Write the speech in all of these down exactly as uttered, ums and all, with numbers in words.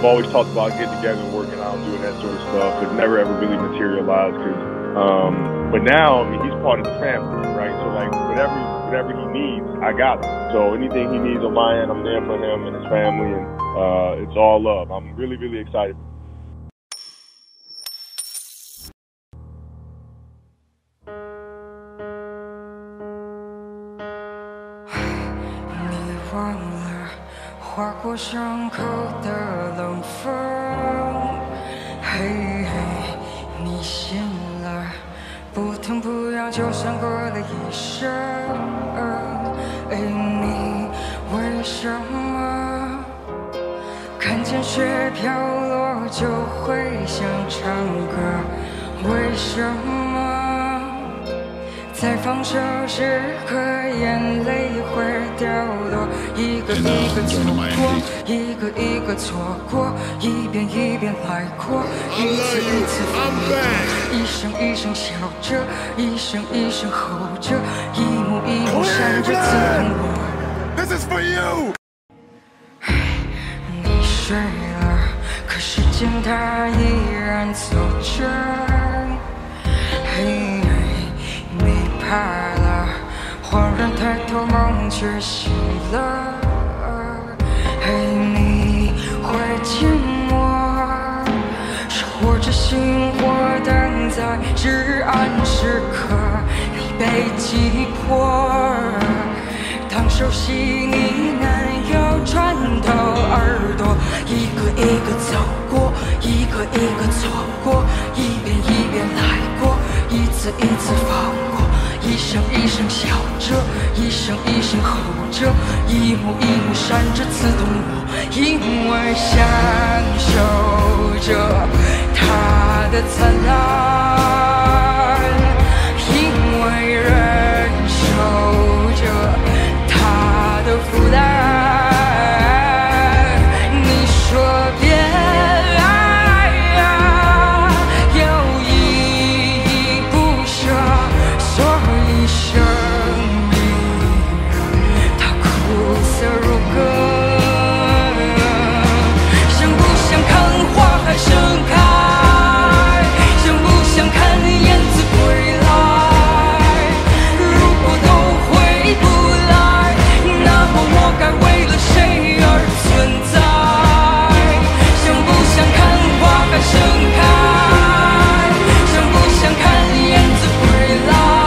always talked about getting together and working out and doing that sort of stuff, but never ever really materialized. Cause, um, but now, I mean, he's part of the family, right? So like whatever whatever he needs, I got him. So anything he needs on my end, I'm there for him and his family, and uh, it's all love. I'm really really excited. 你忘了划过伤口的冷风，嘿嘿，你醒了，不疼不痒，就像过了一生。哎，你为什么看见雪飘落就会想唱歌？为什么？ 在放手时刻，眼泪会掉落，一个一个错过，一个一个错过，一遍一遍来过，一次一次放过，一声一声笑着，一声一声吼着，一幕一幕闪着刺痛我。 This is for you。 你睡了，可时间它依然走着。嘿。 怕了，恍然抬头，梦却醒了。嘿，你会寂寞，是或者星火等在至暗时刻，你被击破。当熟悉你男友穿透耳朵，一个一个走过，一个一个错过，一遍一遍来过，一次一次放过。 一声一声笑着，一声一声吼着，一幕一幕闪着刺痛我，因为享受着它的灿烂，因为忍受着它的负担。你说别爱呀，有依依不舍。 生命，它苦涩如歌，想不想看花海盛开？想不想看燕子归来？如果都回不来，那么我该为了谁而存在？想不想看花海盛开？想不想看燕子归来？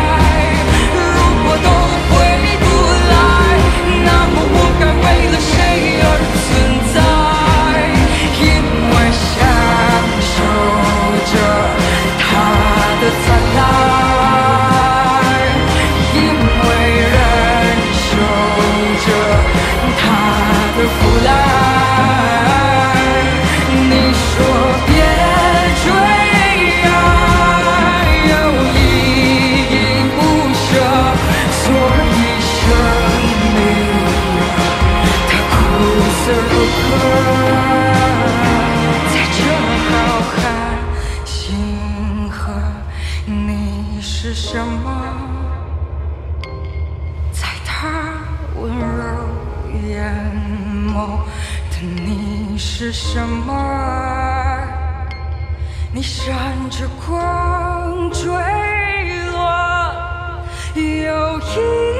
是什么？在他温柔眼眸的你是什么？你闪着光坠落，有一。